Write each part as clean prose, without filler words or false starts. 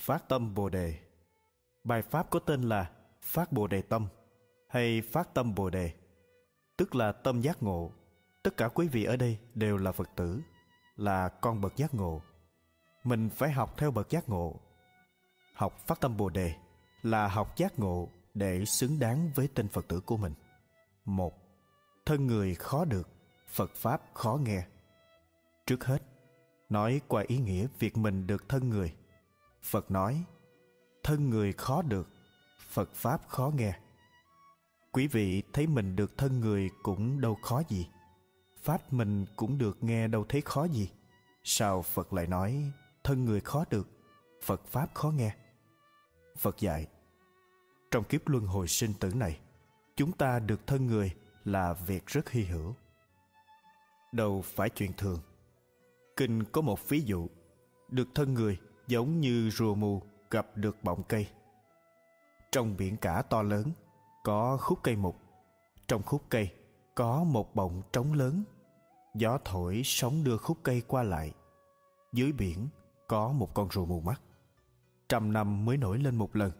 Phát tâm Bồ Đề. Bài pháp có tên là Phát Bồ Đề Tâm hay Phát Tâm Bồ Đề, tức là tâm giác ngộ. Tất cả quý vị ở đây đều là Phật tử, là con bậc giác ngộ. Mình phải học theo bậc giác ngộ. Học Phát Tâm Bồ Đề là học giác ngộ để xứng đáng với tên Phật tử của mình. 1. Thân người khó được, Phật Pháp khó nghe. Trước hết, nói qua ý nghĩa việc mình được thân người. Phật nói, thân người khó được, Phật Pháp khó nghe. Quý vị thấy mình được thân người cũng đâu khó gì. Pháp mình cũng được nghe đâu thấy khó gì. Sao Phật lại nói thân người khó được, Phật Pháp khó nghe? Phật dạy, trong kiếp luân hồi sinh tử này, chúng ta được thân người là việc rất hy hữu, đâu phải chuyện thường. Kinh có một ví dụ, được thân người giống như rùa mù gặp được bọng cây. Trong biển cả to lớn có khúc cây mục, trong khúc cây có một bọng trống lớn. Gió thổi sóng đưa khúc cây qua lại. Dưới biển có một con rùa mù mắt, 100 năm mới nổi lên một lần.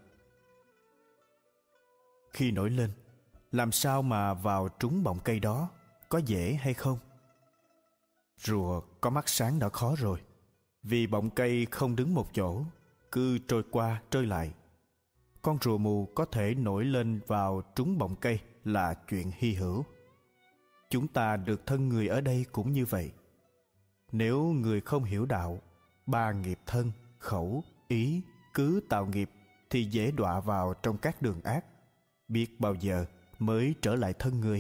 Khi nổi lên, làm sao mà vào trúng bọng cây đó, có dễ hay không? Rùa có mắt sáng đã khó rồi, vì bọng cây không đứng một chỗ, cứ trôi qua trôi lại. Con rùa mù có thể nổi lên vào trúng bọng cây là chuyện hy hữu. Chúng ta được thân người ở đây cũng như vậy. Nếu người không hiểu đạo, ba nghiệp thân, khẩu, ý cứ tạo nghiệp thì dễ đọa vào trong các đường ác, biết bao giờ mới trở lại thân người.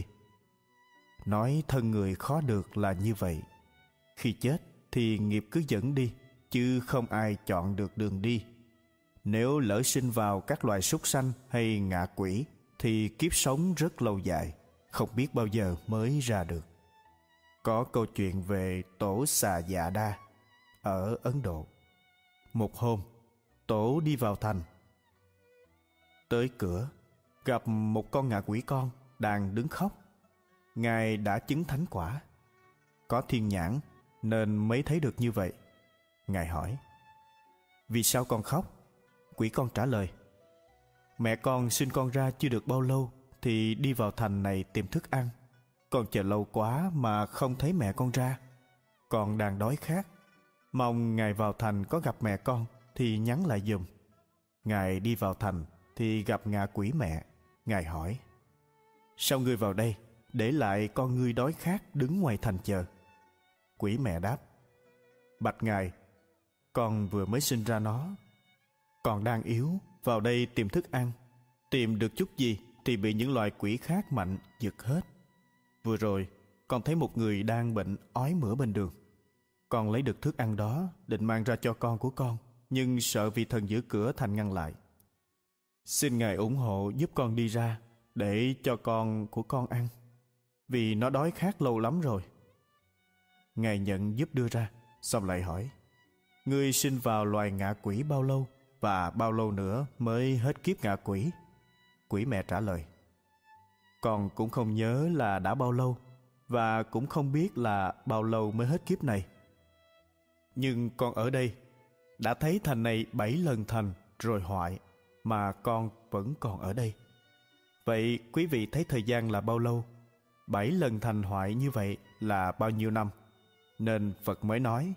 Nói thân người khó được là như vậy. Khi chết thì nghiệp cứ dẫn đi, chứ không ai chọn được đường đi. Nếu lỡ sinh vào các loài súc sanh hay ngạ quỷ thì kiếp sống rất lâu dài, không biết bao giờ mới ra được. Có câu chuyện về tổ Xà Dạ Đa ở Ấn Độ. Một hôm, tổ đi vào thành. Tới cửa, gặp một con ngạ quỷ con đang đứng khóc. Ngài đã chứng thánh quả, có thiên nhãn nên mới thấy được như vậy. Ngài hỏi, vì sao con khóc? Quỷ con trả lời, mẹ con sinh con ra chưa được bao lâu thì đi vào thành này tìm thức ăn. Con chờ lâu quá mà không thấy mẹ con ra. Con đang đói khát, mong Ngài vào thành có gặp mẹ con thì nhắn lại giùm. Ngài đi vào thành thì gặp ngạ quỷ mẹ. Ngài hỏi, sao ngươi vào đây để lại con ngươi đói khát đứng ngoài thành chờ? Quỷ mẹ đáp, bạch Ngài, con vừa mới sinh ra nó, còn đang yếu, vào đây tìm thức ăn. Tìm được chút gì thì bị những loài quỷ khác mạnh giật hết. Vừa rồi con thấy một người đang bệnh ói mửa bên đường. Con lấy được thức ăn đó định mang ra cho con của con, nhưng sợ vị thần giữ cửa thành ngăn lại. Xin Ngài ủng hộ giúp con đi ra để cho con của con ăn, vì nó đói khát lâu lắm rồi. Ngài nhận giúp đưa ra, xong lại hỏi, ngươi sinh vào loài ngạ quỷ bao lâu, và bao lâu nữa mới hết kiếp ngạ quỷ? Quỷ mẹ trả lời, con cũng không nhớ là đã bao lâu, và cũng không biết là bao lâu mới hết kiếp này. Nhưng con ở đây đã thấy thành này 7 lần thành rồi hoại, mà con vẫn còn ở đây. Vậy quý vị thấy thời gian là bao lâu? 7 lần thành hoại như vậy là bao nhiêu năm? Nên Phật mới nói,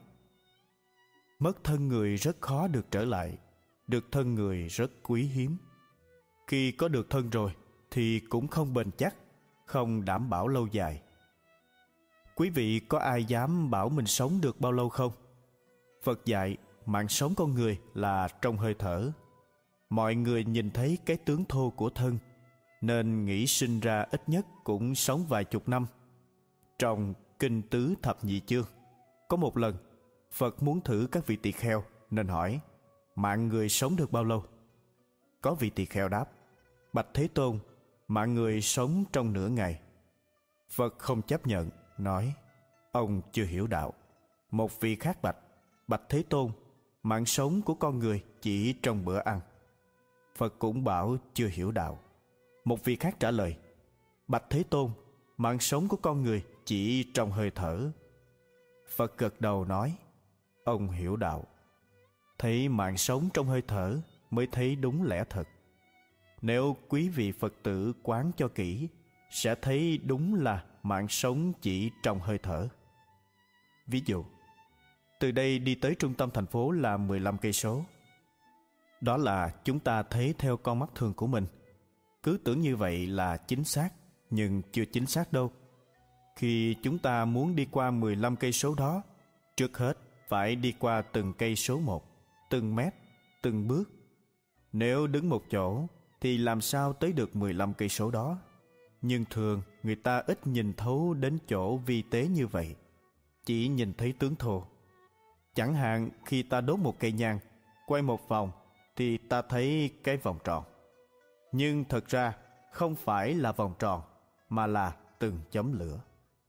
mất thân người rất khó được trở lại, được thân người rất quý hiếm. Khi có được thân rồi thì cũng không bền chắc, không đảm bảo lâu dài. Quý vị có ai dám bảo mình sống được bao lâu không? Phật dạy mạng sống con người là trong hơi thở. Mọi người nhìn thấy cái tướng thô của thân, nên nghĩ sinh ra ít nhất cũng sống vài chục năm. Trong Kinh Tứ Thập Nhị Chương, có một lần Phật muốn thử các vị tỳ kheo nên hỏi, mạng người sống được bao lâu? Có vị tỳ kheo đáp, bạch Thế Tôn, mạng người sống trong nửa ngày. Phật không chấp nhận, nói, ông chưa hiểu đạo. Một vị khác bạch, bạch Thế Tôn, mạng sống của con người chỉ trong bữa ăn. Phật cũng bảo chưa hiểu đạo. Một vị khác trả lời, bạch Thế Tôn, mạng sống của con người chỉ trong hơi thở. Phật gật đầu nói, ông hiểu đạo. thấy mạng sống trong hơi thở mới thấy đúng lẽ thật. Nếu quý vị Phật tử quán cho kỹ, sẽ thấy đúng là mạng sống chỉ trong hơi thở. Ví dụ, từ đây đi tới trung tâm thành phố là 15 cây số. Đó là chúng ta thấy theo con mắt thường của mình. Cứ tưởng như vậy là chính xác, nhưng chưa chính xác đâu. Khi chúng ta muốn đi qua 15 cây số đó, trước hết phải đi qua từng cây số một, từng mét, từng bước. Nếu đứng một chỗ thì làm sao tới được 15 cây số đó? Nhưng thường người ta ít nhìn thấu đến chỗ vi tế như vậy, chỉ nhìn thấy tướng thô. Chẳng hạn khi ta đốt một cây nhang, quay một vòng thì ta thấy cái vòng tròn. Nhưng thật ra không phải là vòng tròn, mà là từng chấm lửa.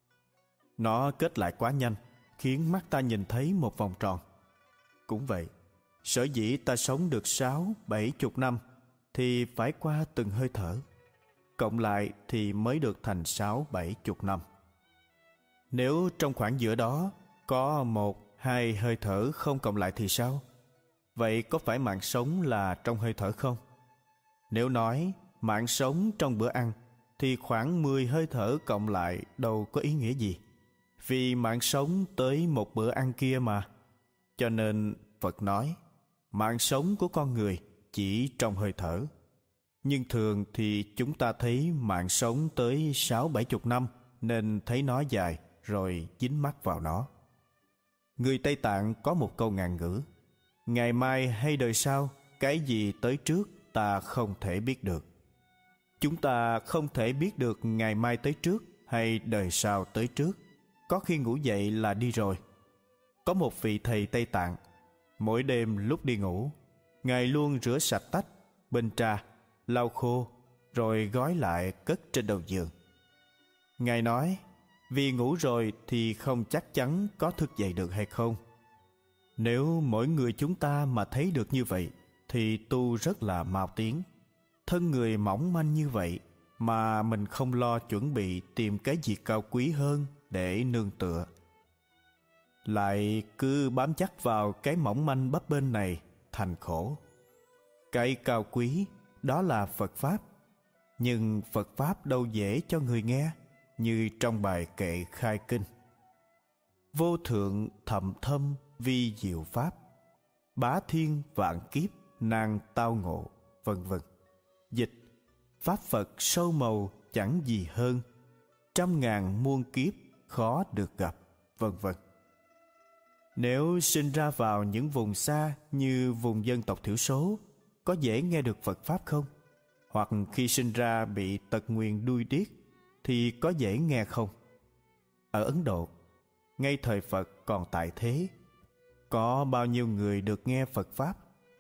Nó kết lại quá nhanh, khiến mắt ta nhìn thấy một vòng tròn. Cũng vậy, sở dĩ ta sống được 60-70 năm thì phải qua từng hơi thở. Cộng lại thì mới được thành 60-70 năm. Nếu trong khoảng giữa đó có 1-2 hơi thở không cộng lại thì sao? Vậy có phải mạng sống là trong hơi thở không? Nếu nói mạng sống trong bữa ăn thì khoảng 10 hơi thở cộng lại đâu có ý nghĩa gì. Vì mạng sống tới một bữa ăn kia mà. Cho nên Phật nói mạng sống của con người chỉ trong hơi thở. Nhưng thường thì chúng ta thấy mạng sống tới 60-70 năm nên thấy nó dài rồi dính mắc vào nó. Người Tây Tạng có một câu ngạn ngữ: ngày mai hay đời sau, cái gì tới trước ta không thể biết được. Chúng ta không thể biết được ngày mai tới trước hay đời sau tới trước. Có khi ngủ dậy là đi rồi. Có một vị thầy Tây Tạng, mỗi đêm lúc đi ngủ, Ngài luôn rửa sạch tách, bình trà, lau khô, rồi gói lại cất trên đầu giường. Ngài nói, vì ngủ rồi thì không chắc chắn có thức dậy được hay không. Nếu mỗi người chúng ta mà thấy được như vậy, thì tu rất là mau tiến. Thân người mỏng manh như vậy, mà mình không lo chuẩn bị tìm cái gì cao quý hơn để nương tựa, lại cứ bám chắc vào cái mỏng manh bấp bênh này, thành khổ. Cái cao quý đó là Phật Pháp, nhưng Phật Pháp đâu dễ cho người nghe như trong bài kệ khai kinh: vô thượng thậm thâm vi diệu Pháp, bá thiên vạn kiếp nan tao ngộ, vân vân. Dịch: Pháp Phật sâu màu chẳng gì hơn, 100.000 muôn kiếp khó được gặp, vân vân. Nếu sinh ra vào những vùng xa như vùng dân tộc thiểu số, có dễ nghe được Phật Pháp không? Hoặc khi sinh ra bị tật nguyền đuôi điếc thì có dễ nghe không? Ở Ấn Độ, ngay thời Phật còn tại thế, có bao nhiêu người được nghe Phật Pháp?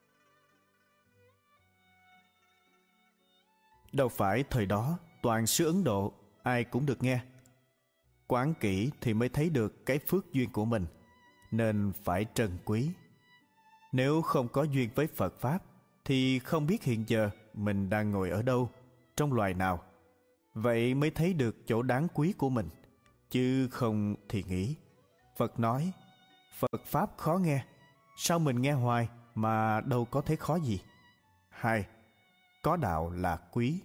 Đâu phải thời đó toàn xứ Ấn Độ ai cũng được nghe. Quán kỹ thì mới thấy được cái phước duyên của mình, nên phải trân quý. Nếu không có duyên với Phật Pháp thì không biết hiện giờ mình đang ngồi ở đâu, trong loài nào. Vậy mới thấy được chỗ đáng quý của mình, chứ không thì nghĩ Phật nói Phật Pháp khó nghe, sao mình nghe hoài mà đâu có thấy khó gì. Hai, có đạo là quý.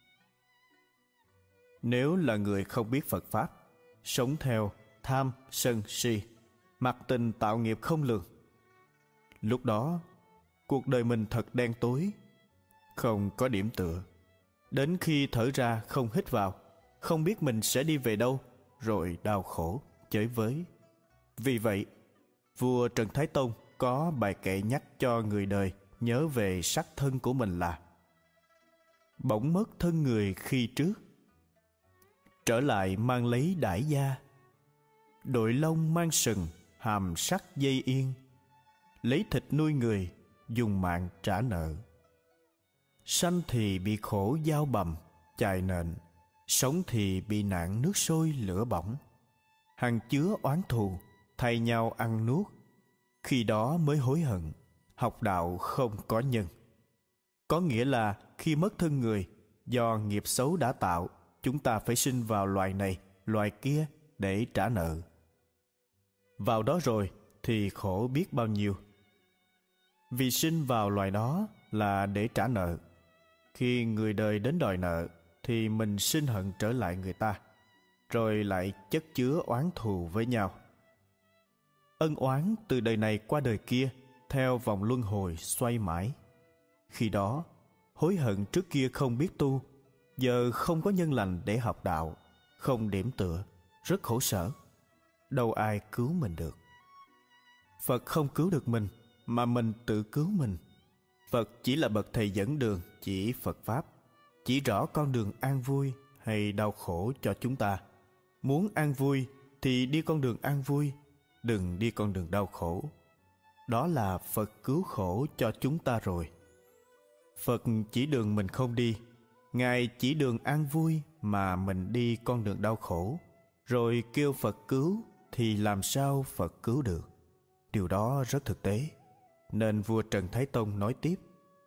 Nếu là người không biết Phật Pháp, sống theo tham sân si, mặc tình tạo nghiệp không lường, lúc đó cuộc đời mình thật đen tối, không có điểm tựa. Đến khi thở ra không hít vào, không biết mình sẽ đi về đâu, rồi đau khổ chới với. Vì vậy, vua Trần Thái Tông có bài kệ nhắc cho người đời nhớ về sắc thân của mình là: bỗng mất thân người khi trước, trở lại mang lấy đãi gia. Đội lông mang sừng, hàm sắc dây yên, lấy thịt nuôi người, dùng mạng trả nợ. Sanh thì bị khổ dao bầm, chài nện, sống thì bị nạn nước sôi lửa bỏng. Hằng chứa oán thù, thay nhau ăn nuốt, khi đó mới hối hận, học đạo không có nhân. Có nghĩa là khi mất thân người, do nghiệp xấu đã tạo, chúng ta phải sinh vào loài này, loài kia để trả nợ. Vào đó rồi thì khổ biết bao nhiêu. Vì sinh vào loài đó là để trả nợ. Khi người đời đến đòi nợ thì mình sinh hận trở lại người ta, rồi lại chất chứa oán thù với nhau. Ân oán từ đời này qua đời kia theo vòng luân hồi xoay mãi. Khi đó hối hận trước kia không biết tu, giờ không có nhân lành để học đạo, không điểm tựa, rất khổ sở. Đâu ai cứu mình được. Phật không cứu được mình, mà mình tự cứu mình. Phật chỉ là bậc thầy dẫn đường, chỉ Phật Pháp, chỉ rõ con đường an vui hay đau khổ cho chúng ta. Muốn an vui thì đi con đường an vui, đừng đi con đường đau khổ. Đó là Phật cứu khổ cho chúng ta rồi. Phật chỉ đường mình không đi, Ngài chỉ đường an vui mà mình đi con đường đau khổ, rồi kêu Phật cứu thì làm sao Phật cứu được? Điều đó rất thực tế. Nên vua Trần Thái Tông nói tiếp: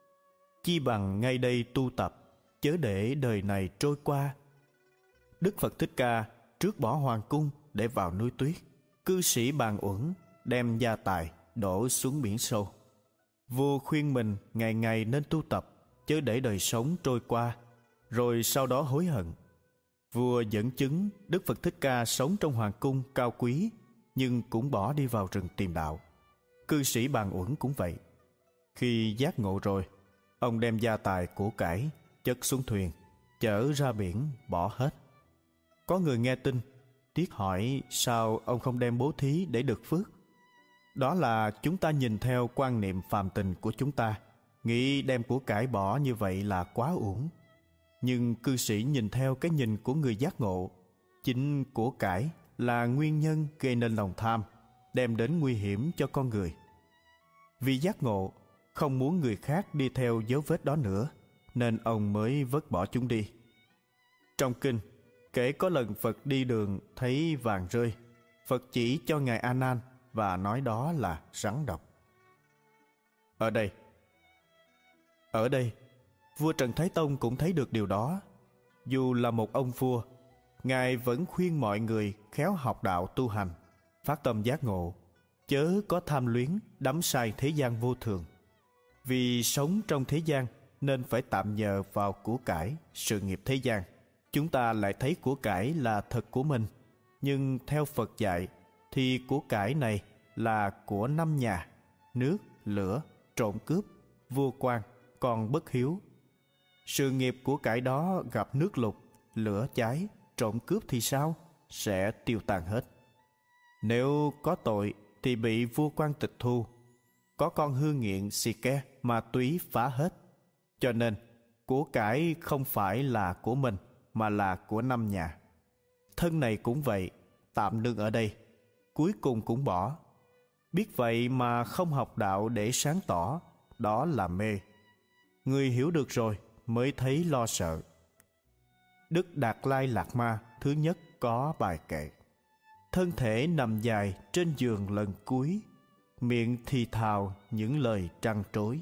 chi bằng ngay đây tu tập, chớ để đời này trôi qua. Đức Phật Thích Ca trước bỏ hoàng cung để vào núi tuyết, cư sĩ Bàn Uẩn đem gia tài đổ xuống biển sâu. Vua khuyên mình ngày ngày nên tu tập, chớ để đời sống trôi qua, rồi sau đó hối hận. Vua dẫn chứng Đức Phật Thích Ca sống trong hoàng cung cao quý, nhưng cũng bỏ đi vào rừng tìm đạo. Cư sĩ Bàn Uẩn cũng vậy. Khi giác ngộ rồi, ông đem gia tài của cải chất xuống thuyền, chở ra biển bỏ hết. Có người nghe tin, tiếc hỏi sao ông không đem bố thí để được phước. Đó là chúng ta nhìn theo quan niệm phàm tình của chúng ta, nghĩ đem của cải bỏ như vậy là quá uổng. Nhưng cư sĩ nhìn theo cái nhìn của người giác ngộ, chính của cải là nguyên nhân gây nên lòng tham, đem đến nguy hiểm cho con người. Vì giác ngộ, không muốn người khác đi theo dấu vết đó nữa, nên ông mới vứt bỏ chúng đi. Trong kinh kể có lần Phật đi đường thấy vàng rơi, Phật chỉ cho Ngài A Nan và nói đó là rắn độc. Ở đây, vua Trần Thái Tông cũng thấy được điều đó. Dù là một ông vua, Ngài vẫn khuyên mọi người khéo học đạo tu hành, phát tâm giác ngộ, chớ có tham luyến đắm say thế gian vô thường. Vì sống trong thế gian nên phải tạm nhờ vào của cải, sự nghiệp thế gian. Chúng ta lại thấy của cải là thật của mình, nhưng theo Phật dạy thì của cải này là của năm nhà: nước, lửa, trộm cướp, vua quan, con bất hiếu. Sự nghiệp của cải đó gặp nước lụt, lửa cháy, trộm cướp thì sao? Sẽ tiêu tan hết. Nếu có tội thì bị vua quan tịch thu, có con hư nghiện xì ke, ma túy phá hết. Cho nên của cải không phải là của mình, mà là của năm nhà. Thân này cũng vậy, tạm ngưng ở đây, cuối cùng cũng bỏ. Biết vậy mà không học đạo để sáng tỏ, đó là mê. Người hiểu được rồi mới thấy lo sợ. Đức Đạt Lai Lạt Ma thứ nhất có bài kệ: thân thể nằm dài trên giường lần cuối, miệng thì thào những lời trăn trối.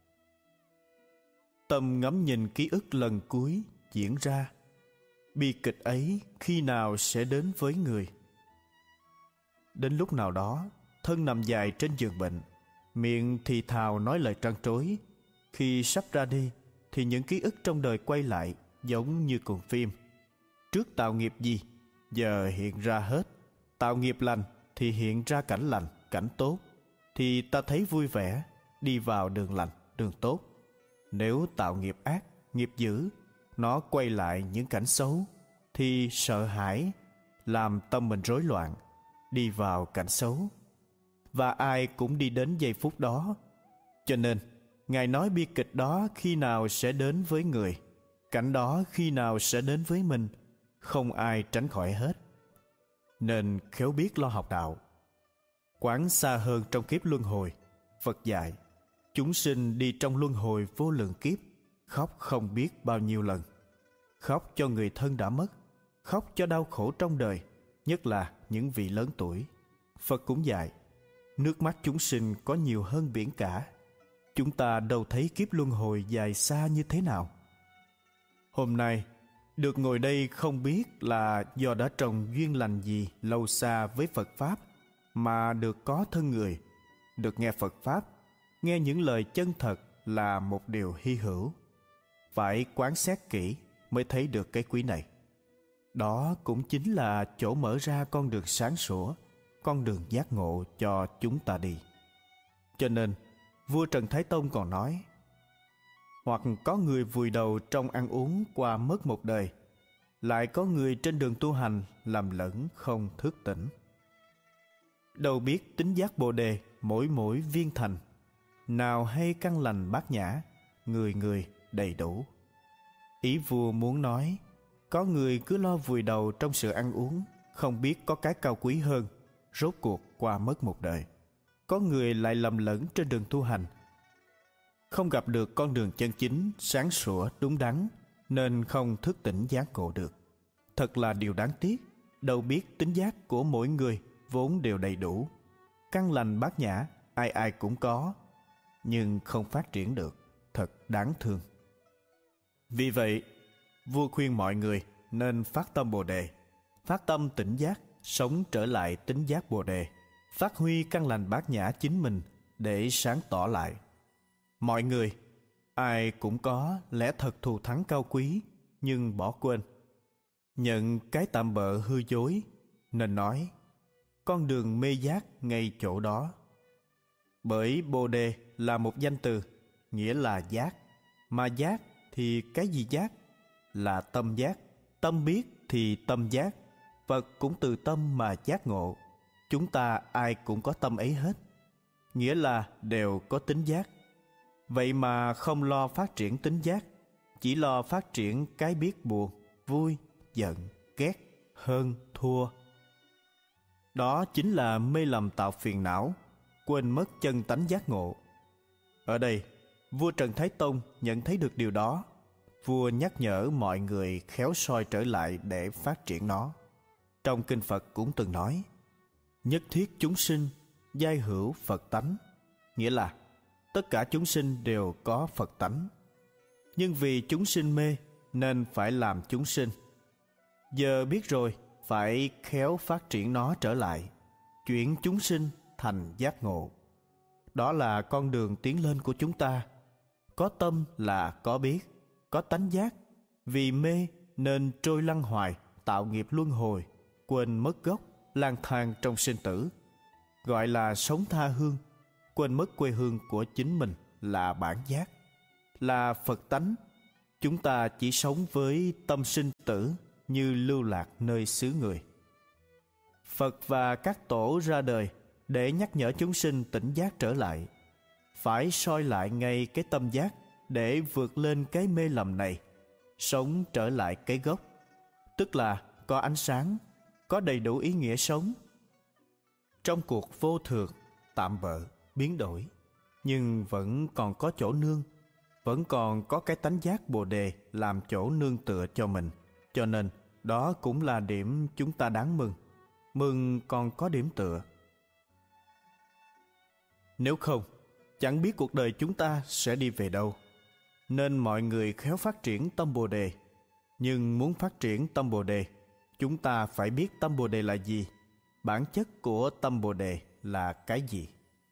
Tâm ngắm nhìn ký ức lần cuối diễn ra, bi kịch ấy khi nào sẽ đến với người? Đến lúc nào đó, thân nằm dài trên giường bệnh, miệng thì thào nói lời trăn trối. Khi sắp ra đi thì những ký ức trong đời quay lại, giống như cuộn phim. Trước tạo nghiệp gì, giờ hiện ra hết. Tạo nghiệp lành thì hiện ra cảnh lành, cảnh tốt, thì ta thấy vui vẻ, đi vào đường lành, đường tốt. Nếu tạo nghiệp ác, nghiệp dữ, nó quay lại những cảnh xấu, thì sợ hãi, làm tâm mình rối loạn, đi vào cảnh xấu. Và ai cũng đi đến giây phút đó. Cho nên Ngài nói bi kịch đó khi nào sẽ đến với người, cảnh đó khi nào sẽ đến với mình, không ai tránh khỏi hết. Nên khéo biết lo học đạo, quán xa hơn trong kiếp luân hồi. Phật dạy chúng sinh đi trong luân hồi vô lượng kiếp, khóc không biết bao nhiêu lần. Khóc cho người thân đã mất, khóc cho đau khổ trong đời, nhất là những vị lớn tuổi. Phật cũng dạy nước mắt chúng sinh có nhiều hơn biển cả. Chúng ta đâu thấy kiếp luân hồi dài xa như thế nào. Hôm nay được ngồi đây không biết là do đã trồng duyên lành gì lâu xa với Phật Pháp mà được có thân người, được nghe Phật Pháp, Nghe những lời chân thật là một điều hy hữu. Phải quán xét kỹ mới thấy được cái quý này. Đó cũng chính là chỗ mở ra con đường sáng sủa, con đường giác ngộ cho chúng ta đi. Cho nên, vua Trần Thái Tông còn nói: hoặc có người vùi đầu trong ăn uống qua mất một đời, lại có người trên đường tu hành làm lẫn không thức tỉnh. Đâu biết tính giác Bồ Đề mỗi mỗi viên thành, nào hay căn lành bát nhã, người người đầy đủ. Ý vua muốn nói, có người cứ lo vùi đầu trong sự ăn uống, không biết có cái cao quý hơn, rốt cuộc qua mất một đời. Có người lại lầm lẫn trên đường tu hành, không gặp được con đường chân chính, sáng sủa, đúng đắn, nên không thức tỉnh giác ngộ được. Thật là điều đáng tiếc. Đâu biết tính giác của mỗi người vốn đều đầy đủ, căn lành bát nhã ai ai cũng có, nhưng không phát triển được. Thật đáng thương. Vì vậy, vua khuyên mọi người nên phát tâm Bồ Đề, phát tâm tỉnh giác, sống trở lại tính giác Bồ Đề, phát huy căn lành bát nhã chính mình để sáng tỏ lại. Mọi người, ai cũng có lẽ thật thù thắng cao quý, nhưng bỏ quên, nhận cái tạm bợ hư dối, nên nói con đường mê giác ngay chỗ đó. Bởi Bồ Đề là một danh từ, nghĩa là giác. Mà giác thì cái gì giác? Là tâm giác. Tâm biết thì tâm giác. Phật cũng từ tâm mà giác ngộ. Chúng ta ai cũng có tâm ấy hết, nghĩa là đều có tính giác. Vậy mà không lo phát triển tính giác, chỉ lo phát triển cái biết buồn, vui, giận, ghét, hơn, thua. Đó chính là mê lầm tạo phiền não, quên mất chân tánh giác ngộ. Ở đây, vua Trần Thái Tông nhận thấy được điều đó. Vua nhắc nhở mọi người khéo soi trở lại để phát triển nó. Trong kinh Phật cũng từng nói: nhất thiết chúng sinh giai hữu Phật tánh, nghĩa là tất cả chúng sinh đều có Phật tánh, nhưng vì chúng sinh mê nên phải làm chúng sinh. Giờ biết rồi, phải khéo phát triển nó trở lại, chuyển chúng sinh thành giác ngộ. Đó là con đường tiến lên của chúng ta. Có tâm là có biết, có tánh giác. Vì mê nên trôi lăn hoài, tạo nghiệp luân hồi, quên mất gốc, lang thang trong sinh tử. Gọi là sống tha hương, quên mất quê hương của chính mình là bản giác, là Phật tánh. Chúng ta chỉ sống với tâm sinh tử như lưu lạc nơi xứ người. Phật và các tổ ra đời để nhắc nhở chúng sinh tỉnh giác trở lại. Phải soi lại ngay cái tâm giác để vượt lên cái mê lầm này, sống trở lại cái gốc, tức là có ánh sáng, có đầy đủ ý nghĩa sống. Trong cuộc vô thường, tạm bợ, biến đổi, nhưng vẫn còn có chỗ nương, vẫn còn có cái tánh giác Bồ Đề làm chỗ nương tựa cho mình. Cho nên đó cũng là điểm chúng ta đáng mừng. Mừng còn có điểm tựa. Nếu không, chẳng biết cuộc đời chúng ta sẽ đi về đâu. Nên mọi người khéo phát triển tâm Bồ Đề. Nhưng muốn phát triển tâm Bồ Đề, chúng ta phải biết tâm Bồ Đề là gì, bản chất của tâm Bồ Đề là cái gì.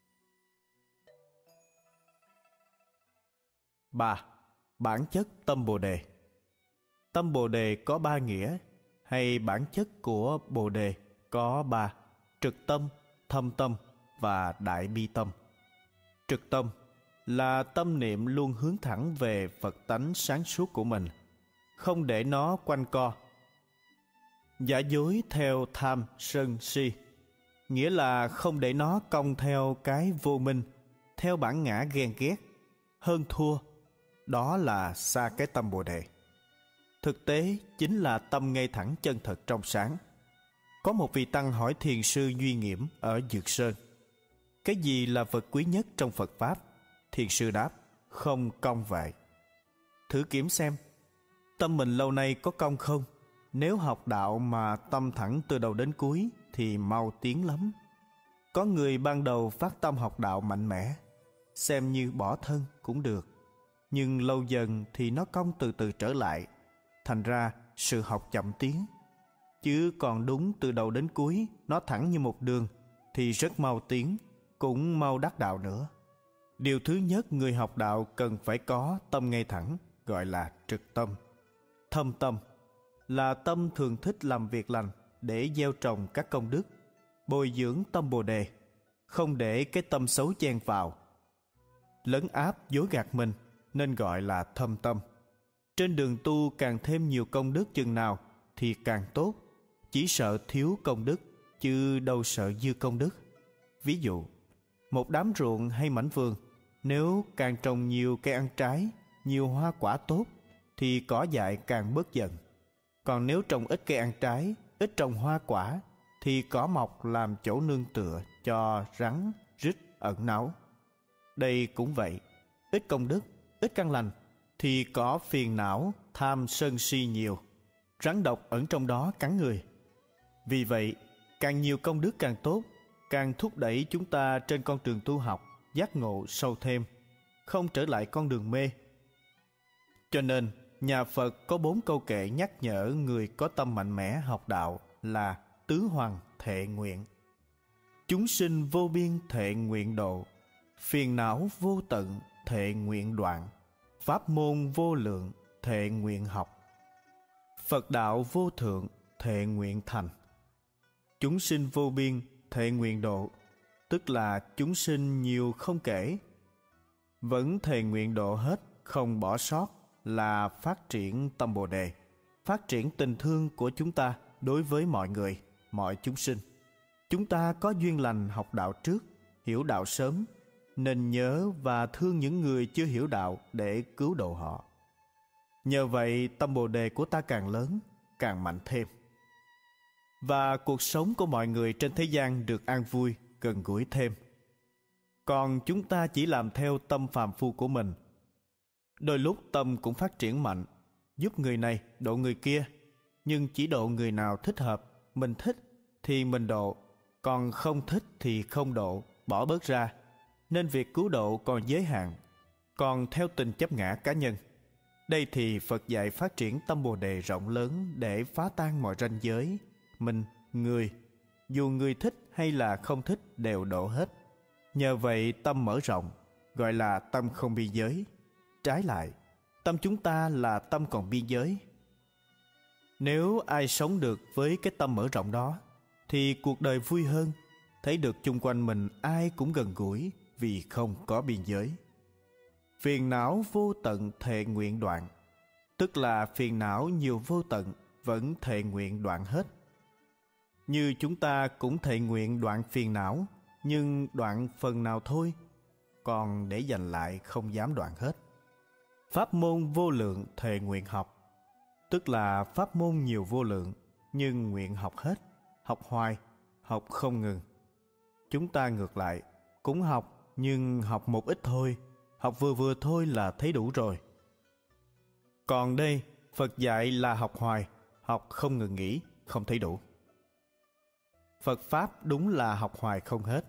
3. Bản chất tâm Bồ Đề. Tâm Bồ Đề có 3 nghĩa, hay bản chất của Bồ Đề có 3: trực tâm, thâm tâm và đại bi tâm. Trực tâm là tâm niệm luôn hướng thẳng về Phật tánh sáng suốt của mình, không để nó quanh co, giả dối theo tham sân si, nghĩa là không để nó cong theo cái vô minh, theo bản ngã ghen ghét, hơn thua. Đó là xa cái tâm Bồ Đề. Thực tế chính là tâm ngay thẳng chân thật trong sáng. Có một vị tăng hỏi thiền sư Duy Nghiễm ở Dược Sơn: cái gì là vật quý nhất trong Phật Pháp? Thiền sư đáp: không cong vậy. Thử kiểm xem, tâm mình lâu nay có cong không? Nếu học đạo mà tâm thẳng từ đầu đến cuối thì mau tiến lắm. Có người ban đầu phát tâm học đạo mạnh mẽ, xem như bỏ thân cũng được, nhưng lâu dần thì nó cong từ từ trở lại. Thành ra sự học chậm tiến. Chứ còn đúng từ đầu đến cuối nó thẳng như một đường thì rất mau tiến, cũng mau đắc đạo nữa. Điều thứ nhất người học đạo cần phải có tâm ngay thẳng, gọi là trực tâm. Thâm tâm là tâm thường thích làm việc lành để gieo trồng các công đức, bồi dưỡng tâm Bồ Đề, không để cái tâm xấu chen vào, lấn áp dối gạt mình, nên gọi là thâm tâm. Trên đường tu càng thêm nhiều công đức chừng nào thì càng tốt, chỉ sợ thiếu công đức chứ đâu sợ dư công đức. Ví dụ, một đám ruộng hay mảnh vườn, nếu càng trồng nhiều cây ăn trái, nhiều hoa quả tốt, thì cỏ dại càng bớt dần. Còn nếu trồng ít cây ăn trái, ít trồng hoa quả, thì cỏ mọc làm chỗ nương tựa cho rắn, rít ẩn náu. Đây cũng vậy, ít công đức, ít căn lành, thì có phiền não, tham sân si nhiều, rắn độc ẩn trong đó cắn người. Vì vậy, càng nhiều công đức càng tốt, càng thúc đẩy chúng ta trên con đường tu học, giác ngộ sâu thêm, không trở lại con đường mê. Cho nên, nhà Phật có 4 câu kệ nhắc nhở người có tâm mạnh mẽ học đạo là tứ hoàng thệ nguyện. Chúng sinh vô biên thệ nguyện độ, phiền não vô tận thệ nguyện đoạn, pháp môn vô lượng thệ nguyện học, Phật đạo vô thượng thệ nguyện thành. Chúng sinh vô biên thệ nguyện độ, tức là chúng sinh nhiều không kể, vẫn thệ nguyện độ hết, không bỏ sót, là phát triển tâm Bồ Đề, phát triển tình thương của chúng ta đối với mọi người, mọi chúng sinh. Chúng ta có duyên lành học đạo trước, hiểu đạo sớm, nên nhớ và thương những người chưa hiểu đạo để cứu độ họ. Nhờ vậy, tâm Bồ Đề của ta càng lớn, càng mạnh thêm. Và cuộc sống của mọi người trên thế gian được an vui, gần gũi thêm. Còn chúng ta chỉ làm theo tâm phàm phu của mình. Đôi lúc tâm cũng phát triển mạnh, giúp người này độ người kia, nhưng chỉ độ người nào thích hợp, mình thích thì mình độ, còn không thích thì không độ, bỏ bớt ra. Nên việc cứu độ còn giới hạn, còn theo tình chấp ngã cá nhân. Đây thì Phật dạy phát triển tâm Bồ Đề rộng lớn để phá tan mọi ranh giới, mình, người, dù người thích hay là không thích đều độ hết. Nhờ vậy tâm mở rộng, gọi là tâm không biên giới. Trái lại, tâm chúng ta là tâm còn biên giới. Nếu ai sống được với cái tâm mở rộng đó, thì cuộc đời vui hơn, thấy được chung quanh mình ai cũng gần gũi vì không có biên giới. Phiền não vô tận thệ nguyện đoạn, tức là phiền não nhiều vô tận vẫn thệ nguyện đoạn hết. Như chúng ta cũng thệ nguyện đoạn phiền não, nhưng đoạn phần nào thôi, còn để dành lại không dám đoạn hết. Pháp môn vô lượng thệ nguyện học, tức là pháp môn nhiều vô lượng, nhưng nguyện học hết, học hoài, học không ngừng. Chúng ta ngược lại, cũng học, nhưng học một ít thôi, học vừa vừa thôi là thấy đủ rồi. Còn đây, Phật dạy là học hoài, học không ngừng nghỉ, không thấy đủ. Phật Pháp đúng là học hoài không hết.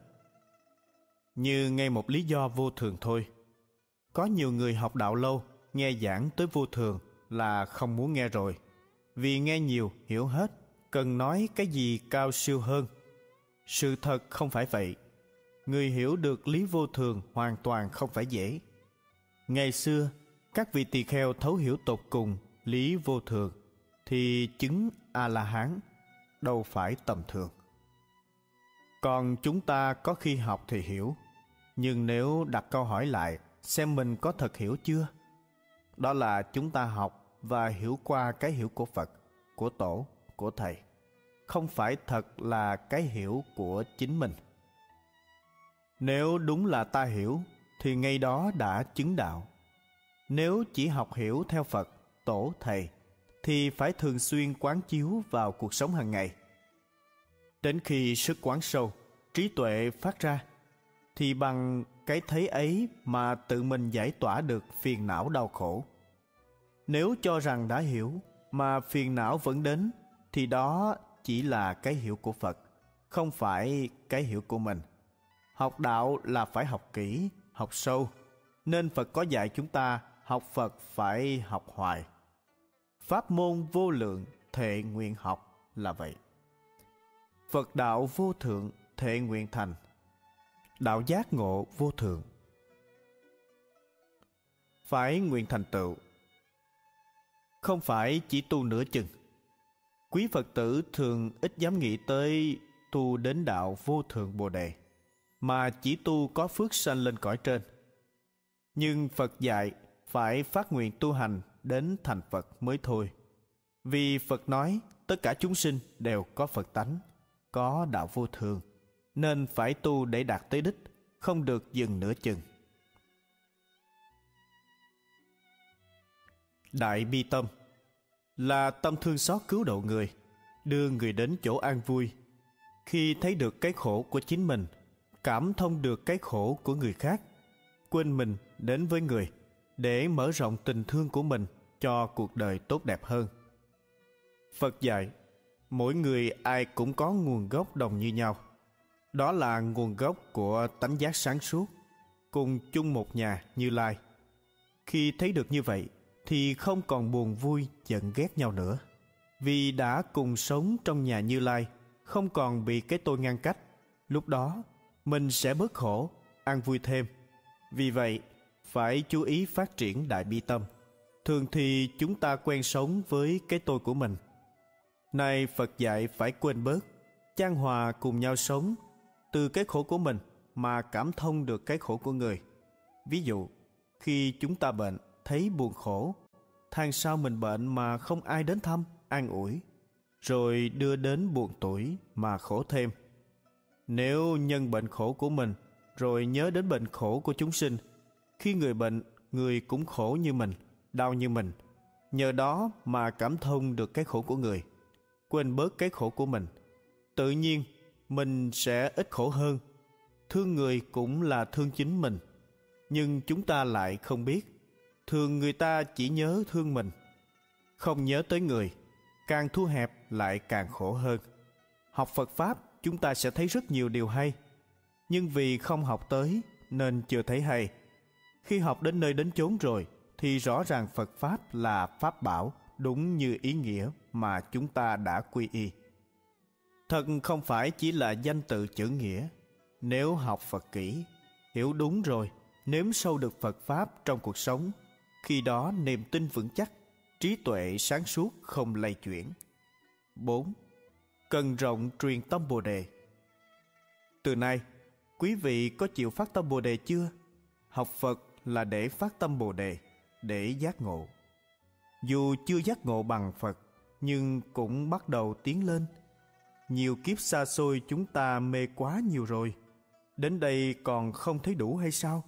Như ngay một lý do vô thường thôi. Có nhiều người học đạo lâu, nghe giảng tới vô thường là không muốn nghe rồi. Vì nghe nhiều, hiểu hết, cần nói cái gì cao siêu hơn. Sự thật không phải vậy. Người hiểu được lý vô thường hoàn toàn không phải dễ. Ngày xưa, các vị tỳ kheo thấu hiểu tột cùng lý vô thường, thì chứng A-la-hán, đâu phải tầm thường. Còn chúng ta có khi học thì hiểu, nhưng nếu đặt câu hỏi lại xem mình có thật hiểu chưa, đó là chúng ta học và hiểu qua cái hiểu của Phật, của Tổ, của Thầy, không phải thật là cái hiểu của chính mình. Nếu đúng là ta hiểu, thì ngay đó đã chứng đạo. Nếu chỉ học hiểu theo Phật, Tổ, Thầy, thì phải thường xuyên quán chiếu vào cuộc sống hàng ngày. Đến khi sức quán sâu, trí tuệ phát ra, thì bằng cái thấy ấy mà tự mình giải tỏa được phiền não đau khổ. Nếu cho rằng đã hiểu mà phiền não vẫn đến, thì đó chỉ là cái hiểu của Phật, không phải cái hiểu của mình. Học đạo là phải học kỹ, học sâu, nên Phật có dạy chúng ta học Phật phải học hoài. Pháp môn vô lượng thệ nguyện học là vậy. Phật đạo vô thượng thệ nguyện thành. Đạo giác ngộ vô thượng. phải nguyện thành tựu. Không phải chỉ tu nửa chừng. Quý Phật tử thường ít dám nghĩ tới tu đến đạo vô thượng Bồ Đề, mà chỉ tu có phước sanh lên cõi trên. Nhưng Phật dạy phải phát nguyện tu hành đến thành Phật mới thôi. Vì Phật nói tất cả chúng sinh đều có Phật tánh, có đạo vô thường, nên phải tu để đạt tới đích, không được dừng nửa chừng. Đại bi tâm là tâm thương xót cứu độ người, đưa người đến chỗ an vui. Khi thấy được cái khổ của chính mình, cảm thông được cái khổ của người khác, quên mình đến với người, để mở rộng tình thương của mình cho cuộc đời tốt đẹp hơn. Phật dạy, mỗi người ai cũng có nguồn gốc đồng như nhau. Đó là nguồn gốc của tánh giác sáng suốt, cùng chung một nhà Như Lai. Khi thấy được như vậy, thì không còn buồn vui giận ghét nhau nữa. Vì đã cùng sống trong nhà Như Lai, không còn bị cái tôi ngăn cách. Lúc đó, mình sẽ bớt khổ, an vui thêm. Vì vậy, phải chú ý phát triển đại bi tâm. Thường thì chúng ta quen sống với cái tôi của mình. Nay Phật dạy phải quên bớt, chan hòa cùng nhau sống, từ cái khổ của mình mà cảm thông được cái khổ của người. Ví dụ, khi chúng ta bệnh, thấy buồn khổ, than sao mình bệnh mà không ai đến thăm, an ủi, rồi đưa đến buồn tủi mà khổ thêm. Nếu nhân bệnh khổ của mình, rồi nhớ đến bệnh khổ của chúng sinh, khi người bệnh, người cũng khổ như mình, đau như mình, nhờ đó mà cảm thông được cái khổ của người, quên bớt cái khổ của mình, tự nhiên mình sẽ ít khổ hơn. Thương người cũng là thương chính mình, nhưng chúng ta lại không biết. Thường người ta chỉ nhớ thương mình, không nhớ tới người, càng thu hẹp lại càng khổ hơn. Học Phật Pháp chúng ta sẽ thấy rất nhiều điều hay, nhưng vì không học tới nên chưa thấy hay. Khi học đến nơi đến chốn rồi thì rõ ràng Phật Pháp là Pháp bảo, đúng như ý nghĩa mà chúng ta đã quy y. Thật không phải chỉ là danh tự chữ nghĩa. Nếu học Phật kỹ, hiểu đúng rồi, nếm sâu được Phật Pháp trong cuộc sống, khi đó niềm tin vững chắc, trí tuệ sáng suốt không lay chuyển. 4. Cần rộng truyền tâm Bồ Đề. Từ nay, quý vị có chịu phát tâm Bồ Đề chưa? Học Phật là để phát tâm Bồ Đề, để giác ngộ. Dù chưa giác ngộ bằng Phật, nhưng cũng bắt đầu tiến lên. Nhiều kiếp xa xôi chúng ta mê quá nhiều rồi, đến đây còn không thấy đủ hay sao?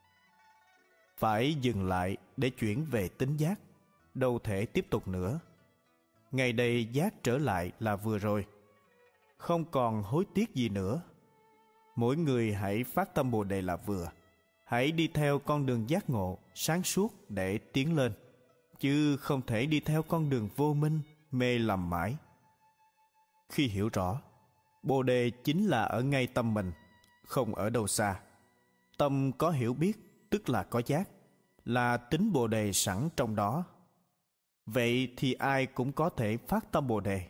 Phải dừng lại để chuyển về tính giác, đâu thể tiếp tục nữa. Ngày đây giác trở lại là vừa rồi, không còn hối tiếc gì nữa. Mỗi người hãy phát tâm Bồ Đề là vừa. Hãy đi theo con đường giác ngộ, sáng suốt để tiến lên, chứ không thể đi theo con đường vô minh, mê lầm mãi. Khi hiểu rõ, Bồ Đề chính là ở ngay tâm mình, không ở đâu xa. Tâm có hiểu biết, tức là có giác, là tính Bồ Đề sẵn trong đó. Vậy thì ai cũng có thể phát tâm Bồ Đề.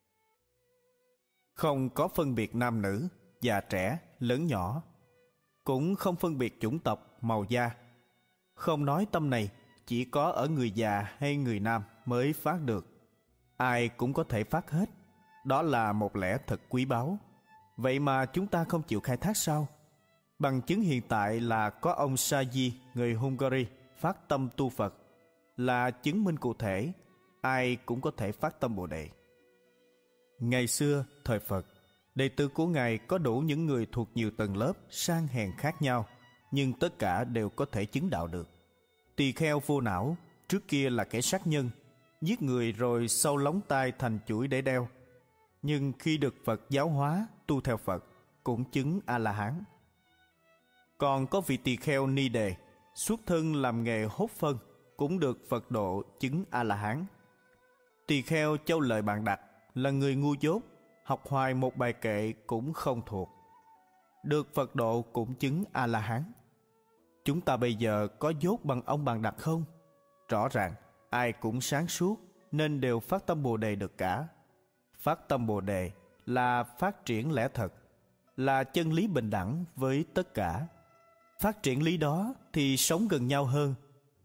Không có phân biệt nam nữ, già trẻ, lớn nhỏ, cũng không phân biệt chủng tộc, màu da. Không nói tâm này chỉ có ở người già hay người nam mới phát được. Ai cũng có thể phát hết. Đó là một lẽ thật quý báu. Vậy mà chúng ta không chịu khai thác sao? Bằng chứng hiện tại là có ông Saji, người Hungary, phát tâm tu Phật, là chứng minh cụ thể ai cũng có thể phát tâm Bồ Đề. Ngày xưa, thời Phật, đệ tử của Ngài có đủ những người thuộc nhiều tầng lớp sang hèn khác nhau, nhưng tất cả đều có thể chứng đạo được. Tỳ kheo vô não, trước kia là kẻ sát nhân, giết người rồi sâu lóng tai thành chuỗi để đeo. Nhưng khi được Phật giáo hóa, tu theo Phật, cũng chứng A-la-hán. Còn có vị tỳ kheo Ni Đề, xuất thân làm nghề hốt phân, cũng được Phật độ chứng A-la-hán. Tỳ kheo Châu Lợi Bạn Đặc là người ngu dốt, học hoài một bài kệ cũng không thuộc, được Phật độ cũng chứng A-la-hán. Chúng ta bây giờ có dốt bằng ông Bạn Đặc không? Rõ ràng ai cũng sáng suốt nên đều phát tâm Bồ Đề được cả. Phát tâm Bồ Đề là phát triển lẽ thật, là chân lý bình đẳng với tất cả. Phát triển lý đó thì sống gần nhau hơn.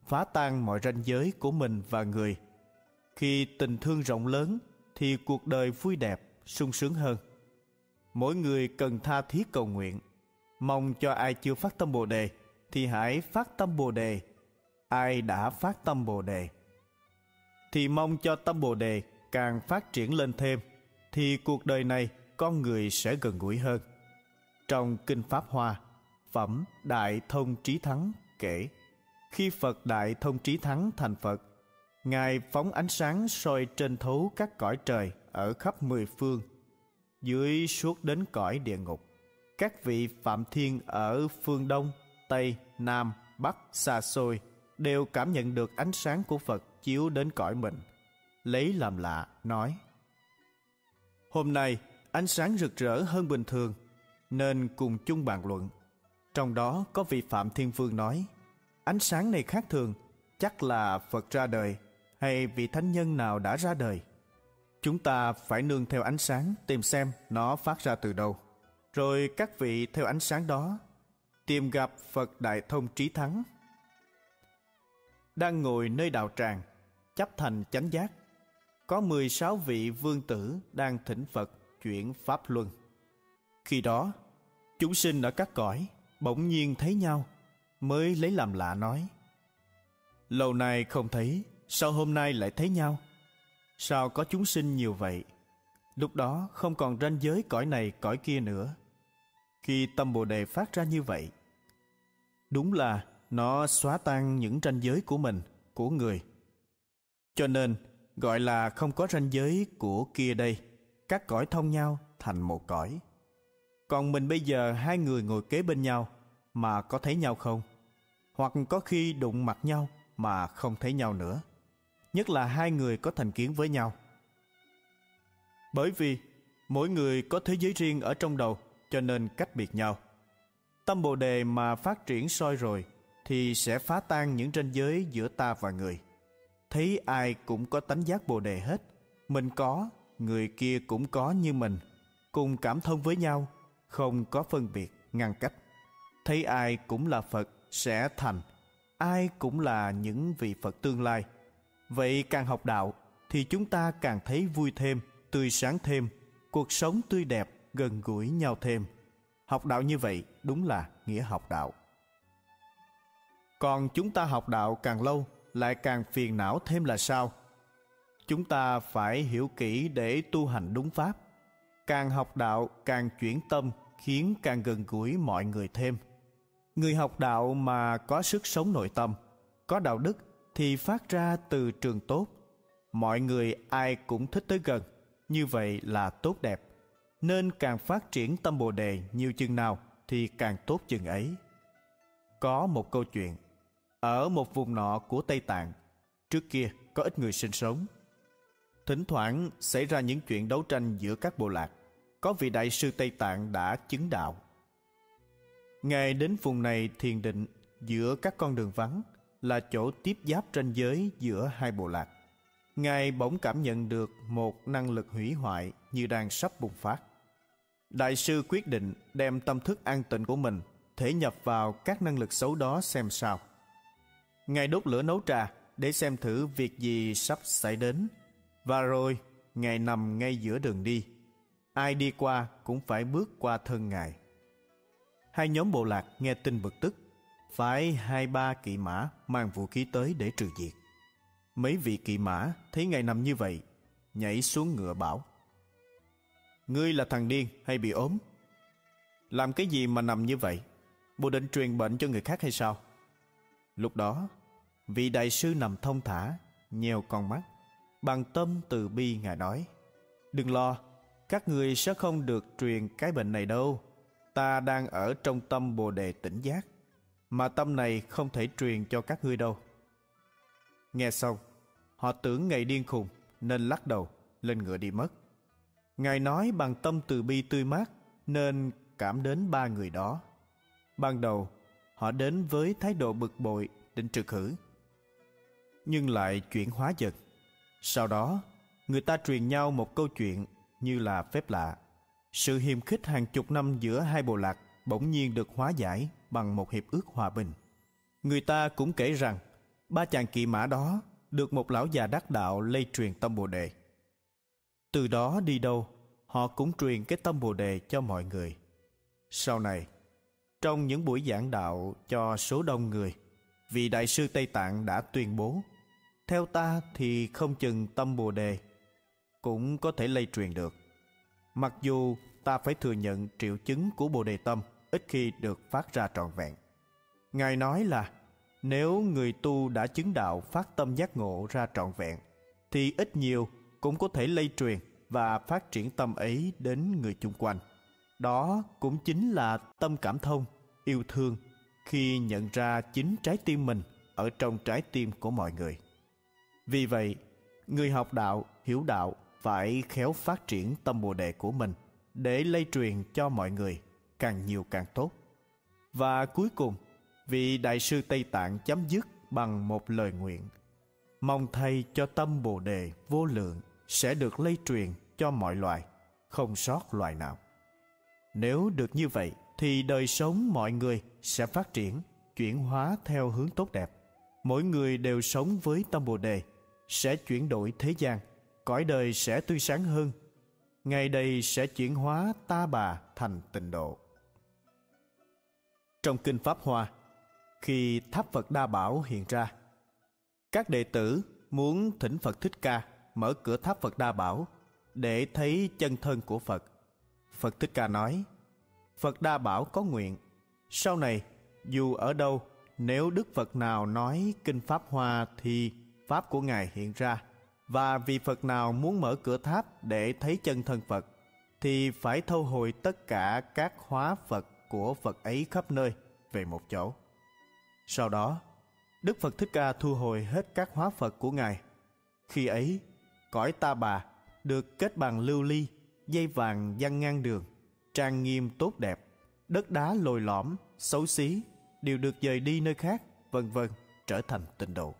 phá tan mọi ranh giới của mình và người. Khi tình thương rộng lớn thì cuộc đời vui đẹp, sung sướng hơn. Mỗi người cần tha thiết cầu nguyện, mong cho ai chưa phát tâm Bồ đề thì hãy phát tâm Bồ đề. Ai đã phát tâm Bồ đề thì mong cho tâm Bồ đề càng phát triển lên thêm, thì cuộc đời này con người sẽ gần gũi hơn. Trong Kinh Pháp Hoa, phẩm Đại Thông Trí Thắng kể, khi Phật Đại Thông Trí Thắng thành Phật, Ngài phóng ánh sáng soi trên thấu các cõi trời ở khắp mười phương, dưới suốt đến cõi địa ngục. Các vị Phạm Thiên ở phương Đông, Tây, Nam, Bắc xa xôi đều cảm nhận được ánh sáng của Phật chiếu đến cõi mình, lấy làm lạ, nói: hôm nay ánh sáng rực rỡ hơn bình thường, nên cùng chung bàn luận. Trong đó có vị Phạm Thiên Vương nói: ánh sáng này khác thường, chắc là Phật ra đời hay vị thánh nhân nào đã ra đời. Chúng ta phải nương theo ánh sáng tìm xem nó phát ra từ đâu, rồi các vị theo ánh sáng đó tìm gặp Phật Đại Thông Trí Thắng. Đang ngồi nơi đạo tràng chấp thành chánh giác, có 16 vị vương tử đang thỉnh Phật chuyển pháp luân. Khi đó chúng sinh ở các cõi bỗng nhiên thấy nhau, mới lấy làm lạ, nói: lâu nay không thấy, sao hôm nay lại thấy nhau? Sao có chúng sinh nhiều vậy? Lúc đó không còn ranh giới cõi này cõi kia nữa. Khi tâm Bồ đề phát ra như vậy, đúng là nó xóa tan những ranh giới của mình, của người. Cho nên gọi là không có ranh giới của kia đây, các cõi thông nhau thành một cõi. Còn mình bây giờ hai người ngồi kế bên nhau mà có thấy nhau không? Hoặc có khi đụng mặt nhau mà không thấy nhau nữa. Nhất là hai người có thành kiến với nhau. Bởi vì mỗi người có thế giới riêng ở trong đầu, cho nên cách biệt nhau. Tâm Bồ đề mà phát triển soi rồi thì sẽ phá tan những ranh giới giữa ta và người. Thấy ai cũng có tánh giác Bồ đề hết, mình có, người kia cũng có như mình, cùng cảm thông với nhau, không có phân biệt, ngăn cách. Thấy ai cũng là Phật sẽ thành, ai cũng là những vị Phật tương lai. Vậy càng học đạo thì chúng ta càng thấy vui thêm, tươi sáng thêm, cuộc sống tươi đẹp, gần gũi nhau thêm. Học đạo như vậy đúng là nghĩa học đạo. Còn chúng ta học đạo càng lâu lại càng phiền não thêm là sao? Chúng ta phải hiểu kỹ để tu hành đúng pháp. Càng học đạo càng chuyển tâm, khiến càng gần gũi mọi người thêm. Người học đạo mà có sức sống nội tâm, có đạo đức thì phát ra từ trường tốt. Mọi người ai cũng thích tới gần, như vậy là tốt đẹp. Nên càng phát triển tâm Bồ đề nhiều chừng nào thì càng tốt chừng ấy. Có một câu chuyện, ở một vùng nọ của Tây Tạng, trước kia có ít người sinh sống. Thỉnh thoảng xảy ra những chuyện đấu tranh giữa các bộ lạc. Có vị đại sư Tây Tạng đã chứng đạo. Ngài đến vùng này thiền định giữa các con đường vắng, là chỗ tiếp giáp ranh giới giữa hai bộ lạc. Ngài bỗng cảm nhận được một năng lực hủy hoại như đang sắp bùng phát. Đại sư quyết định đem tâm thức an tịnh của mình thể nhập vào các năng lực xấu đó xem sao. Ngài đốt lửa nấu trà để xem thử việc gì sắp xảy đến, và rồi Ngài nằm ngay giữa đường đi. Ai đi qua cũng phải bước qua thân Ngài. Hai nhóm bộ lạc nghe tin bực tức, phái 2-3 kỵ mã mang vũ khí tới để trừ diệt. Mấy vị kỵ mã thấy Ngài nằm như vậy, nhảy xuống ngựa bảo: ngươi là thằng điên hay bị ốm? Làm cái gì mà nằm như vậy? Bộ định truyền bệnh cho người khác hay sao? Lúc đó vị đại sư nằm thong thả, nheo con mắt, bằng tâm từ bi Ngài nói: đừng lo, các người sẽ không được truyền cái bệnh này đâu. Ta đang ở trong tâm Bồ đề tỉnh giác, mà tâm này không thể truyền cho các ngươi đâu. Nghe xong, họ tưởng Ngài điên khùng nên lắc đầu lên ngựa đi mất. Ngài nói bằng tâm từ bi tươi mát nên cảm đến 3 người đó. Ban đầu họ đến với thái độ bực bội định trừ khử, nhưng lại chuyển hóa dần. Sau đó người ta truyền nhau một câu chuyện như là phép lạ. Sự hiềm khích hàng chục năm giữa hai bộ lạc bỗng nhiên được hóa giải bằng một hiệp ước hòa bình. Người ta cũng kể rằng ba chàng kỵ mã đó được một lão già đắc đạo lây truyền tâm Bồ Đề. Từ đó đi đâu, họ cũng truyền cái tâm Bồ Đề cho mọi người. Sau này, trong những buổi giảng đạo cho số đông người, vị Đại sư Tây Tạng đã tuyên bố: theo ta thì không chừng tâm Bồ Đề cũng có thể lây truyền được. Mặc dù ta phải thừa nhận triệu chứng của Bồ Đề tâm ít khi được phát ra trọn vẹn. Ngài nói là nếu người tu đã chứng đạo phát tâm giác ngộ ra trọn vẹn, thì ít nhiều cũng có thể lây truyền và phát triển tâm ấy đến người chung quanh. Đó cũng chính là tâm cảm thông, yêu thương, khi nhận ra chính trái tim mình ở trong trái tim của mọi người. Vì vậy, người học đạo, hiểu đạo phải khéo phát triển tâm Bồ Đề của mình để lây truyền cho mọi người, càng nhiều càng tốt. Và cuối cùng, vị Đại sư Tây Tạng chấm dứt bằng một lời nguyện: mong thay cho tâm Bồ Đề vô lượng sẽ được lây truyền cho mọi loài, không sót loài nào. Nếu được như vậy, thì đời sống mọi người sẽ phát triển, chuyển hóa theo hướng tốt đẹp. Mỗi người đều sống với tâm Bồ Đề, sẽ chuyển đổi thế gian, cõi đời sẽ tươi sáng hơn. Ngày đây sẽ chuyển hóa ta bà thành tịnh độ. Trong Kinh Pháp Hoa, khi Tháp Phật Đa Bảo hiện ra, các đệ tử muốn thỉnh Phật Thích Ca mở cửa Tháp Phật Đa Bảo để thấy chân thân của Phật. Phật Thích Ca nói: Phật Đa Bảo có nguyện, sau này dù ở đâu, nếu Đức Phật nào nói Kinh Pháp Hoa thì Pháp của Ngài hiện ra. Và vì Phật nào muốn mở cửa tháp để thấy chân thân Phật, thì phải thâu hồi tất cả các hóa Phật của Phật ấy khắp nơi về một chỗ. Sau đó, Đức Phật Thích Ca thu hồi hết các hóa Phật của Ngài. Khi ấy, cõi ta bà được kết bằng lưu ly, dây vàng giăng ngang đường, trang nghiêm tốt đẹp, đất đá lồi lõm, xấu xí đều được dời đi nơi khác, vân vân, trở thành tịnh độ.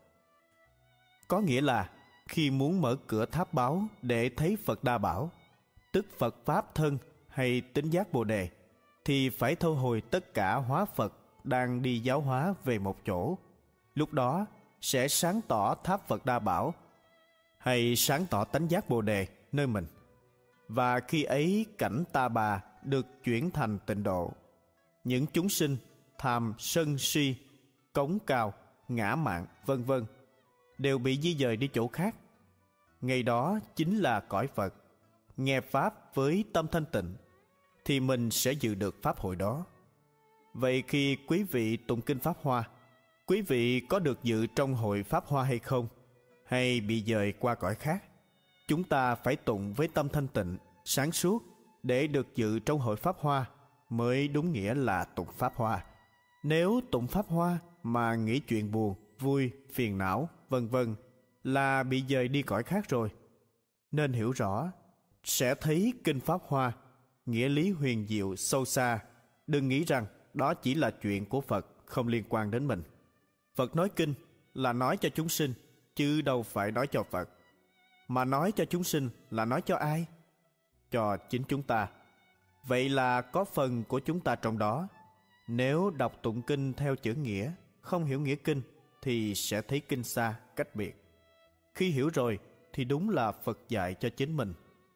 Có nghĩa là khi muốn mở cửa tháp báo để thấy Phật Đa Bảo, tức Phật Pháp thân hay tính giác Bồ Đề, thì phải thu hồi tất cả hóa Phật đang đi giáo hóa về một chỗ. Lúc đó sẽ sáng tỏ tháp Phật Đa Bảo hay sáng tỏ tánh giác Bồ Đề nơi mình. Và khi ấy cảnh ta bà được chuyển thành tịnh độ. Những chúng sinh tham sân si, cống cao, ngã mạn, vân vân đều bị di dời đi chỗ khác. Ngày đó chính là cõi Phật. Nghe Pháp với tâm thanh tịnh thì mình sẽ dự được Pháp hội đó. Vậy khi quý vị tụng Kinh Pháp Hoa, quý vị có được dự trong hội Pháp Hoa hay không? Hay bị dời qua cõi khác? Chúng ta phải tụng với tâm thanh tịnh, sáng suốt để được dự trong hội Pháp Hoa mới đúng nghĩa là tụng Pháp Hoa. Nếu tụng Pháp Hoa mà nghĩ chuyện buồn, vui, phiền não, vân vân là bị dời đi cõi khác rồi. Nên hiểu rõ, sẽ thấy Kinh Pháp Hoa, nghĩa lý huyền diệu sâu xa. Đừng nghĩ rằng đó chỉ là chuyện của Phật, không liên quan đến mình. Phật nói kinh là nói cho chúng sinh, chứ đâu phải nói cho Phật. Mà nói cho chúng sinh là nói cho ai? Cho chính chúng ta. Vậy là có phần của chúng ta trong đó. Nếu đọc tụng kinh theo chữ nghĩa, không hiểu nghĩa kinh, thì sẽ thấy kinh xa, cách biệt. Khi hiểu rồi thì đúng là Phật dạy cho chính mình.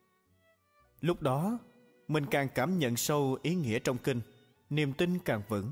Lúc đó mình càng cảm nhận sâu ý nghĩa trong kinh, niềm tin càng vững,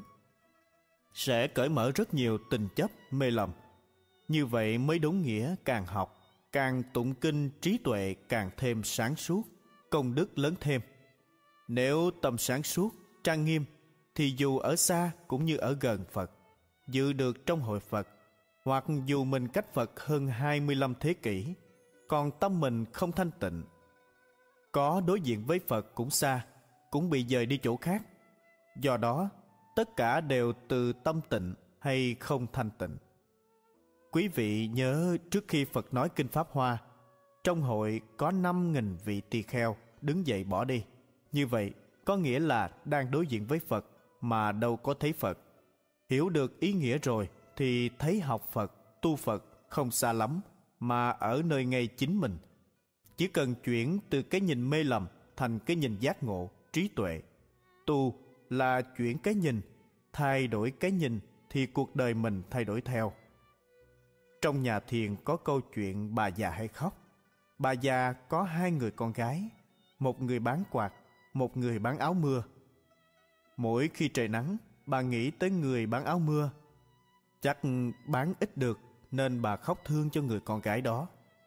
sẽ cởi mở rất nhiều tình chấp mê lầm. Như vậy mới đúng nghĩa. Càng học, càng tụng kinh, trí tuệ càng thêm sáng suốt, công đức lớn thêm. Nếu tâm sáng suốt, trang nghiêm, thì dù ở xa cũng như ở gần Phật, dự được trong hội Phật. Hoặc dù mình cách Phật hơn 25 thế kỷ, còn tâm mình không thanh tịnh, có đối diện với Phật cũng xa, cũng bị dời đi chỗ khác. Do đó, tất cả đều từ tâm tịnh hay không thanh tịnh. Quý vị nhớ trước khi Phật nói Kinh Pháp Hoa, trong hội có 5.000 vị tỳ kheo đứng dậy bỏ đi. Như vậy, có nghĩa là đang đối diện với Phật mà đâu có thấy Phật. Hiểu được ý nghĩa rồi thì thấy học Phật, tu Phật không xa lắm, mà ở nơi ngay chính mình. Chỉ cần chuyển từ cái nhìn mê lầm thành cái nhìn giác ngộ, trí tuệ. Tu là chuyển cái nhìn, thay đổi cái nhìn thì cuộc đời mình thay đổi theo. trong nhà thiền có câu chuyện bà già hay khóc. Bà già có 2 người con gái, một người bán quạt, một người bán áo mưa. Mỗi khi trời nắng, bà nghĩ tới người bán áo mưa. Chắc bán ít được nên bà khóc thương cho người con gái đó.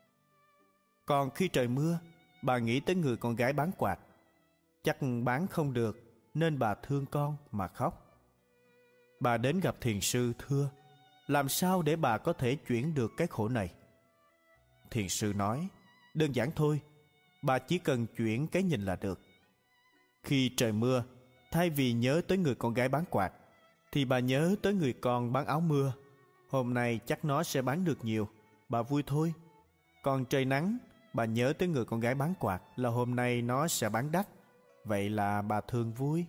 Còn khi trời mưa, bà nghĩ tới người con gái bán quạt. Chắc bán không được nên bà thương con mà khóc. Bà đến gặp thiền sư thưa: làm sao để bà có thể chuyển được cái khổ này? Thiền sư nói: đơn giản thôi, bà chỉ cần chuyển cái nhìn là được. Khi trời mưa, thay vì nhớ tới người con gái bán quạt, thì bà nhớ tới người con bán áo mưa. Hôm nay chắc nó sẽ bán được nhiều, bà vui thôi. Còn trời nắng, bà nhớ tới người con gái bán quạt là hôm nay nó sẽ bán đắt. Vậy là bà thương vui.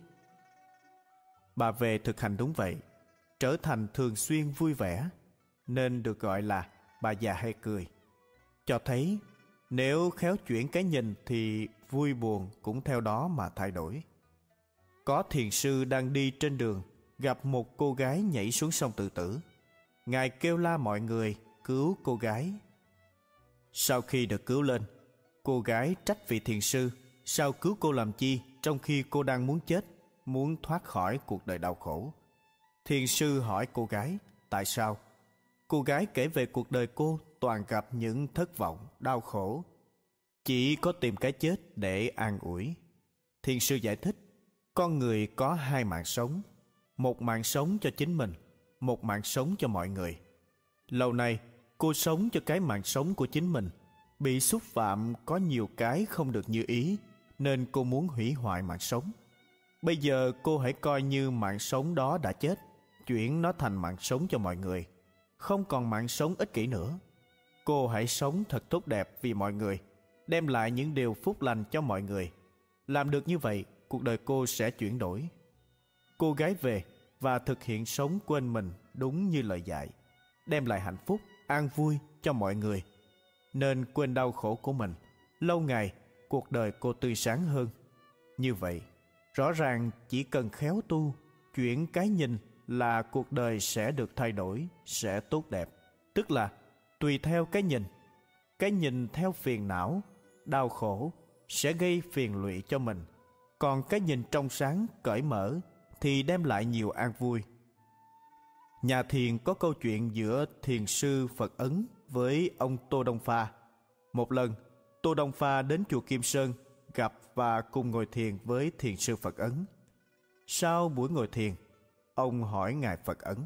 Bà về thực hành đúng vậy, trở thành thường xuyên vui vẻ, nên được gọi là bà già hay cười. Cho thấy nếu khéo chuyển cái nhìn thì vui buồn cũng theo đó mà thay đổi. Có thiền sư đang đi trên đường, gặp một cô gái nhảy xuống sông tự tử. Ngài kêu la mọi người cứu cô gái. Sau khi được cứu lên, cô gái trách vị thiền sư sao cứu cô làm chi, trong khi cô đang muốn chết, muốn thoát khỏi cuộc đời đau khổ. Thiền sư hỏi cô gái tại sao. Cô gái kể về cuộc đời cô toàn gặp những thất vọng, đau khổ, chỉ có tìm cái chết để an ủi. Thiền sư giải thích: con người có 2 mạng sống, một mạng sống cho chính mình, một mạng sống cho mọi người. Lâu nay cô sống cho cái mạng sống của chính mình, bị xúc phạm có nhiều cái không được như ý, nên cô muốn hủy hoại mạng sống. Bây giờ cô hãy coi như mạng sống đó đã chết, chuyển nó thành mạng sống cho mọi người, không còn mạng sống ích kỷ nữa. Cô hãy sống thật tốt đẹp vì mọi người, đem lại những điều phúc lành cho mọi người. Làm được như vậy, cuộc đời cô sẽ chuyển đổi. Cô gái về và thực hiện sống quên mình đúng như lời dạy, đem lại hạnh phúc, an vui cho mọi người, nên quên đau khổ của mình. Lâu ngày, cuộc đời cô tươi sáng hơn. Như vậy, rõ ràng chỉ cần khéo tu, chuyển cái nhìn là cuộc đời sẽ được thay đổi, sẽ tốt đẹp. Tức là tùy theo cái nhìn. Cái nhìn theo phiền não, đau khổ sẽ gây phiền lụy cho mình. Còn cái nhìn trong sáng, cởi mở thì đem lại nhiều an vui. Nhà thiền có câu chuyện giữa thiền sư Phật Ấn với ông Tô Đông Pha. Một lần, Tô Đông Pha đến chùa Kim Sơn gặp và cùng ngồi thiền với thiền sư Phật Ấn. Sau buổi ngồi thiền, ông hỏi ngài Phật Ấn: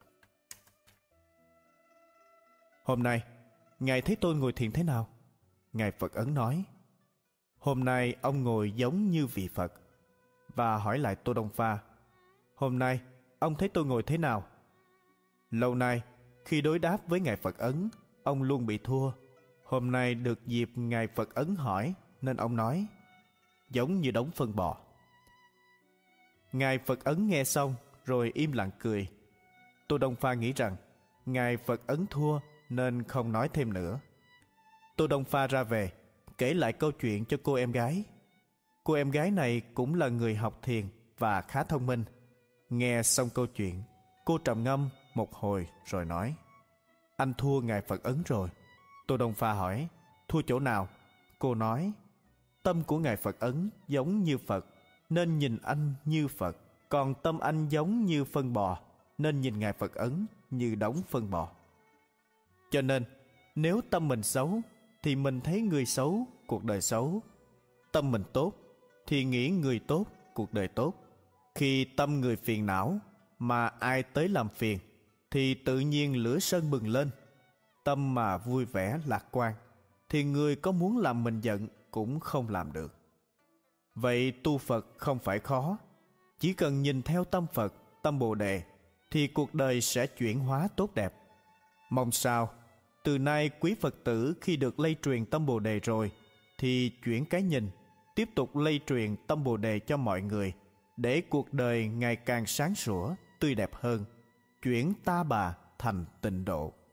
hôm nay ngài thấy tôi ngồi thiền thế nào? Ngài Phật Ấn nói: hôm nay ông ngồi giống như vị Phật. Và hỏi lại Tô Đông Pha: hôm nay ông thấy tôi ngồi thế nào? Lâu nay khi đối đáp với ngài Phật Ấn, ông luôn bị thua. Hôm nay được dịp ngài Phật Ấn hỏi, nên ông nói: giống như đống phân bò. Ngài Phật Ấn nghe xong rồi im lặng cười. Tô Đông Pha nghĩ rằng ngài Phật Ấn thua nên không nói thêm nữa. Tô Đông Pha ra về, kể lại câu chuyện cho cô em gái. Cô em gái này cũng là người học thiền và khá thông minh. Nghe xong câu chuyện, cô trầm ngâm một hồi rồi nói: anh thua ngài Phật Ấn rồi. Tô Đông Pha hỏi: thua chỗ nào? Cô nói: tâm của ngài Phật Ấn giống như Phật, nên nhìn anh như Phật. Còn tâm anh giống như phân bò, nên nhìn ngài Phật Ấn như đống phân bò. Cho nên nếu tâm mình xấu thì mình thấy người xấu, cuộc đời xấu. Tâm mình tốt thì nghĩ người tốt, cuộc đời tốt. Khi tâm người phiền não mà ai tới làm phiền thì tự nhiên lửa sân bừng lên. Tâm mà vui vẻ lạc quan thì người có muốn làm mình giận cũng không làm được. Vậy tu Phật không phải khó, chỉ cần nhìn theo tâm Phật, tâm Bồ Đề thì cuộc đời sẽ chuyển hóa tốt đẹp. Mong sao từ nay quý Phật tử khi được lây truyền tâm Bồ Đề rồi thì chuyển cái nhìn, tiếp tục lây truyền tâm Bồ Đề cho mọi người, để cuộc đời ngày càng sáng sủa, tươi đẹp hơn, chuyển ta bà thành tịnh độ.